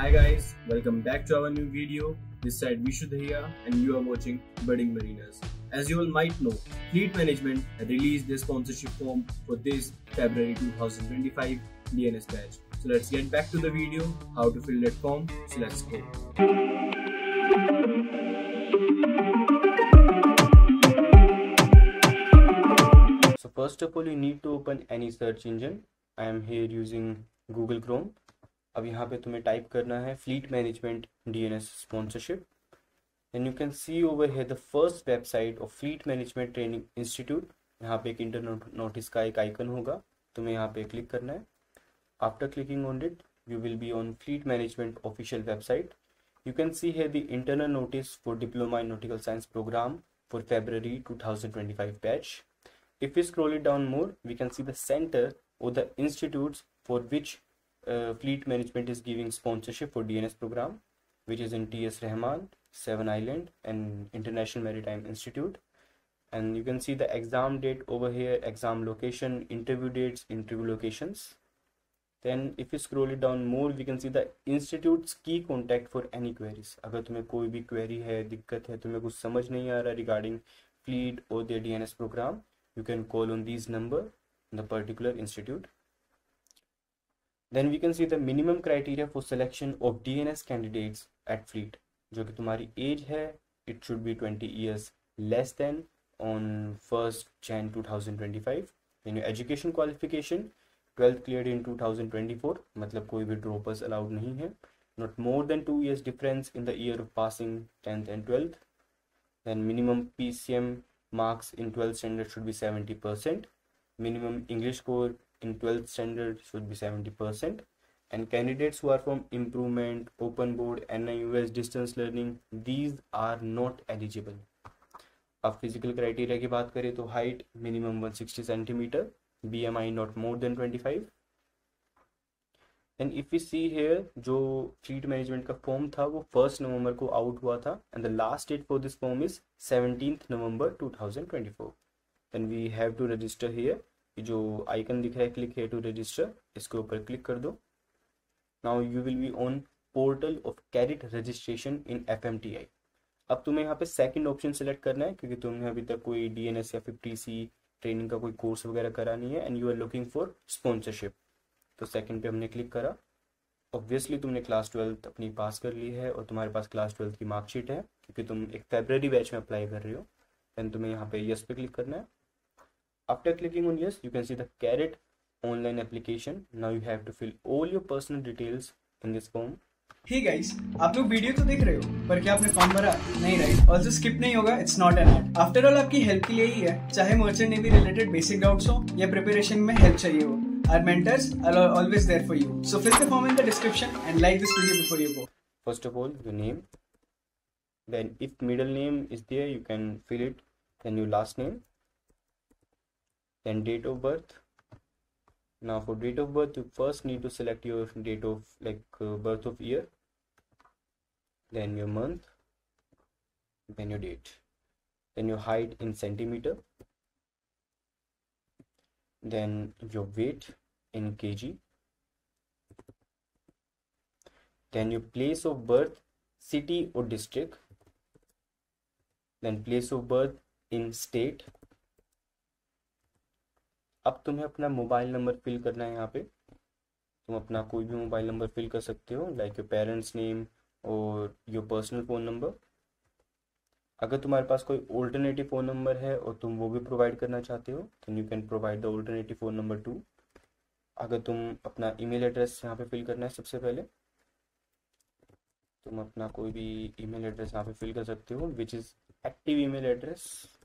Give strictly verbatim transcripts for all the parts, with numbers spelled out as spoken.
Hi guys, welcome back to our new video. This side Vishuddhaya and you are watching Budding Marinas. As you all might know, Fleet Management had released their sponsorship form for this February two thousand twenty-five D N S batch. So let's get back to the video, how to fill that form. So let's go. So first of all, you need to open any search engine. I am here using Google Chrome. अब यहाँ पे तुम्हें type करना है Fleet Management D N S sponsorship. And you can see over here the first website of Fleet Management Training Institute. यहाँ पे एक internet notice का एक आइकन होगा, तुम्हें यहाँ पे क्लिक करना है. After clicking on it, you will be on Fleet Management official website. You can see here the internal notice for Diploma in Nautical Science program for February two thousand twenty-five batch. If we scroll it down more, we can see the center or the institutes for which uh, Fleet Management is giving sponsorship for D N S program, which is in T S Rahman, Seven Island and International Maritime Institute. And you can see the exam date over here, exam location, interview dates, interview locations. Then if you scroll it down more, we can see the institute's key contact for any queries. अगर तुम्हें कोई भी query है, दिक्कत है, तुम्हें कुछ समझ नहीं आ रहा regarding Fleet or their D N S program, you can call on these number in the particular institute. Then we can see the minimum criteria for selection of D N S candidates at Fleet. जो कि तुम्हारी age है, it should be twenty years less than on first January two thousand twenty-five. Then your education qualification, twelfth cleared in two thousand twenty-four, मतलब कोई भी droppers allowed नहीं है. Not more than two years difference in the year of passing tenth and twelfth. Then minimum P C M marks in twelfth standard should be seventy percent. Minimum English score in twelfth standard should be seventy percent. And candidates who are from improvement, open board, N I U S, distance learning, these are not eligible. अब physical criteria की बात करें तो height minimum one hundred sixty centimeter, B M I not more than twenty-five. And if we see here, जो Fleet Management का form था वो first November को out हुआ था, and the last date for this form is seventeenth November two thousand twenty-four. Then we have to register here. जो icon दिख रहा है क्लिक here to register, इसके ऊपर क्लिक कर दो. Now you will be on portal of cadet registration in F M T I. अब तुम्हें यहाँ पे सेकंड ऑप्शन सेलेक्ट करना है क्योंकि तुमने अभी तक कोई D N S या फिर T C ट्रेनिंग का कोई कोर्स वगैरह करा नहीं है, and you are looking for sponsorship. तो सेकंड पे हमने क्लिक करा. ऑब्वियसली तुमने क्लास ट्वेल्थ अपनी पास कर ली है और तुम्हारे पास क्लास ट्वेल्थ की मार्कशीट है क्योंकि तुम एक फेब्रवरी बैच में अप्लाई कर रही हो. देन तुम्हें यहाँ पे यस पे क्लिक करना है. After clicking on yes, you can see the cadet online application. Now you have to fill all your personal details in this form. Hey guys, आप लोग वीडियो तो देख रहे हो पर क्या आपने फॉर्म भरा? नहीं राइट. ऑल्सो स्किप नहीं होगा, it's not an ad. After all आपकी हेल्प के लिए ही है, चाहे merchant navy related basic doubts हो या प्रिपरेशन में हेल्प चाहिए हो. Our mentors are always there for you. So fill the form in the description and like this video before you go. First of all, your name. Then if middle name is there, you can fill it. Then your last name. Then date of birth. Now for date of birth, you first need to select your date of like uh, birth of year, then your month, then your date, then your height in centimeter, then your weight in kg, then your place of birth, city or district, then place of birth in state. अब तुम्हें अपना mobile number fill करना है. यहाँ पे तुम अपना कोई भी मोबाइल नंबर फिल कर सकते हो, लाइक योर पेरेंट्स नेम और योर पर्सनल फ़ोन नंबर. अगर तुम्हारे पास कोई ऑल्टरनेटिव फ़ोन नंबर है और तुम वो भी प्रोवाइड करना चाहते हो, तो you can provide the alternative phone number too. अगर तुम अपना ईमेल एड्रेस यहाँ पे फिल करना है, सबसे पहले तुम अपना कोई भी ईमेल एड्रेस यहाँ पे फिल कर सकते हो, which is active email address.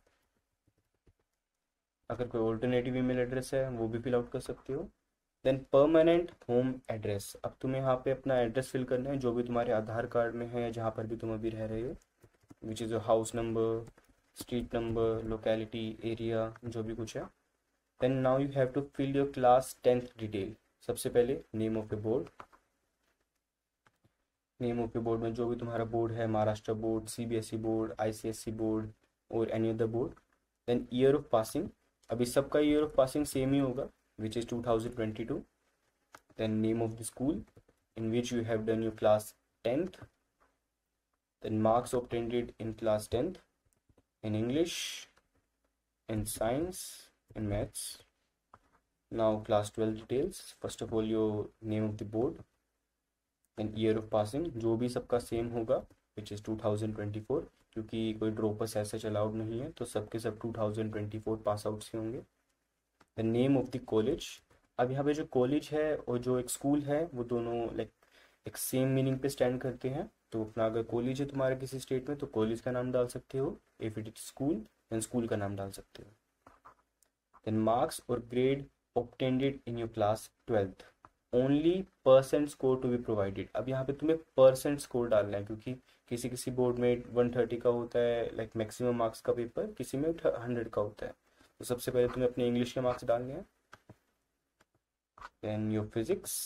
अगर कोई ऑल्टरनेटिव ईमेल एड्रेस है वो भी फिल आउट कर सकते हो. Then permanent home address. अब तुम्हें यहाँ पे अपना एड्रेस फिल करना है जो भी तुम्हारे आधार कार्ड में है या जहाँ पर भी तुम अभी रह रहे हो, which is your house number, street number, locality, area, जो भी कुछ है. Then now you have to fill your class tenth detail. सबसे पहले name of the board. Name of the board में जो भी तुम्हारा बोर्ड है, Maharashtra board, C B S E board, I C S C board और any other board. Then year of passing. अभी सबका ईयर ऑफ पासिंग सेम ही होगा, which is two thousand twenty two. then name of the school, in which you have done your class tenth, then marks obtained in class tenth in English, in science, in maths. Now class twelve details. First of all, your name of the board and year of passing, जो भी सबका same होगा, which is two thousand twenty-four, क्योंकि कोई droppers ऐसे allowed नहीं है, तो सबके सब two thousand twenty-four पास आउट से होंगे. The name of the college. अब यहाँ पे जो कॉलेज है और जो एक स्कूल है वो दोनों लाइक एक सेम मीनिंग पे स्टैंड करते हैं. तो अपना अगर कॉलेज है तुम्हारे किसी स्टेट में तो कॉलेज का नाम डाल सकते हो. If it is school then school का नाम डाल सकते हो. देन मार्क्स और grade obtained in your class twelfth. Only percent score to be provided. अब यहाँ पे तुम्हें परसेंट स्कोर डालना है, क्योंकि किसी किसी बोर्ड में one thirty का होता है लाइक मैक्सिमम मार्क्स का पेपर, किसी में हंड्रेड का होता है. तो सबसे पहले तुम्हें अपने इंग्लिश के मार्क्स डालने हैं. Then your physics,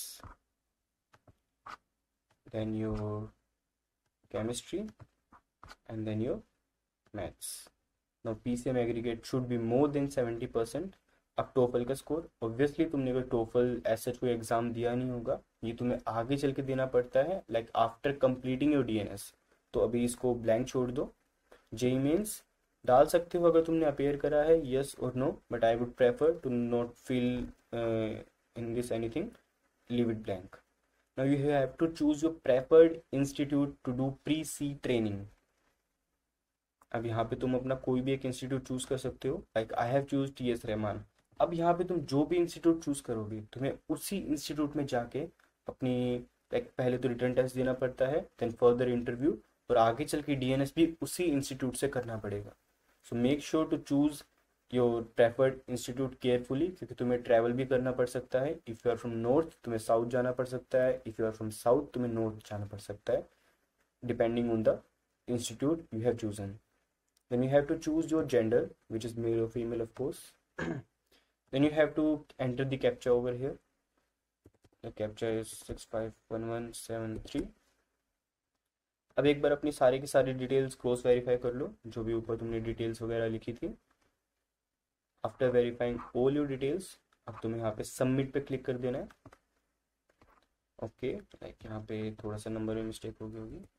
then your chemistry and then your maths. Now PCM aggregate should be more than seventy percent. अब टोफल का स्कोर, ऑब्वियसली तुमने कोई टोफल ऐसा कोई एग्जाम दिया नहीं होगा, ये तुम्हें आगे चल के देना पड़ता है like after completing your DNS. तो अभी इसको ब्लैंक छोड़ दो. जेई मीन्स डाल सकते हो अगर तुमने अपेयर करा है, यस और no, but I would prefer to not fill in this anything, leave it blank. Now you have to choose your preferred institute to do pre sea training. अब यहाँ पे तुम अपना कोई भी एक इंस्टीट्यूट चूज कर सकते हो, like I have choose T S Rahman. अब यहाँ पे तुम जो भी इंस्टीट्यूट चूज करोगे तुम्हें उसी इंस्टीट्यूट में जाके अपनी लाइक पहले तो रिटर्न टेस्ट देना पड़ता है, देन फर्दर इंटरव्यू, और आगे चल के डीएनएस भी उसी इंस्टीट्यूट से करना पड़ेगा. So make sure to choose your preferred institute carefully, क्योंकि तुम्हें ट्रैवल भी करना पड़ सकता है. If you are from north तुम्हें साउथ जाना पड़ सकता है, if you are from south तुम्हें नॉर्थ जाना पड़ सकता है, depending on the institute you have chosen. Then you have to choose your gender, which is male और female of course. Then you have to enter the captcha over here. The captcha is six five one one seven three. अब एक बार अपनी सारी की सारी details cross verify कर लो, जो भी ऊपर तुमने डिटेल्स वगैरह लिखी थी. After verifying all your details, अब तुम्हें यहाँ पे सबमिट पे क्लिक कर देना है. ओके, लाइक यहाँ पे थोड़ा सा नंबर में मिस्टेक हो गई होगी.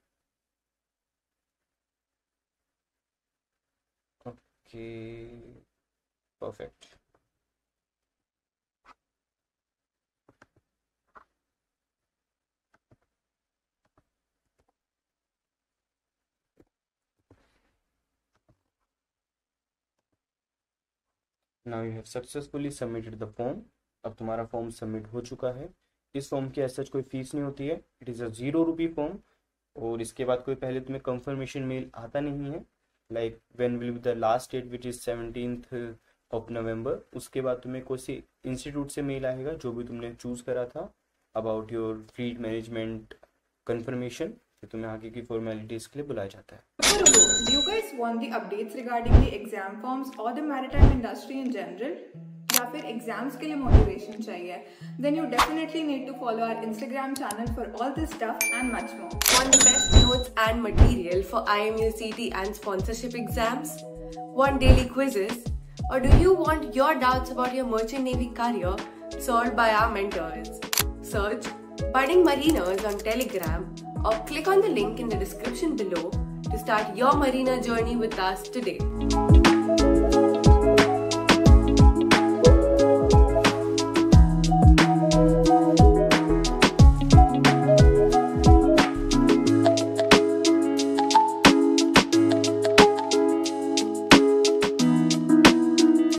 Okay, perfect. Now you have successfully submitted the form. अब तुम्हारा फॉर्म सबमिट हो चुका है. इस फॉर्म की ऐसा कोई फीस नहीं होती है, it is a zero rupee form. और इसके बाद कोई पहले तुम्हें कंफर्मेशन मेल आता नहीं है, like when will be the last date which is seventeenth of November. उसके बाद तुम्हें कोई सी इंस्टीट्यूट से मेल आएगा जो भी तुमने चूज करा था about your fleet management confirmation. फिर तुम्हें आगे की फॉर्मेलिटीज के लिए बुलाया जाता है. Do you guys want the updates regarding the exam forms or the maritime industry in general? या फिर एग्जाम्स के लिए मोटिवेशन चाहिए? Then you definitely need to follow our Instagram channel for all this stuff and much more. Want the best notes and material for I M U C T and sponsorship exams? Want daily quizzes? Or do you want your doubts about your merchant navy career solved by our mentors? Search Budding Mariners on Telegram or click on the link in the description below to start your marina journey with us today.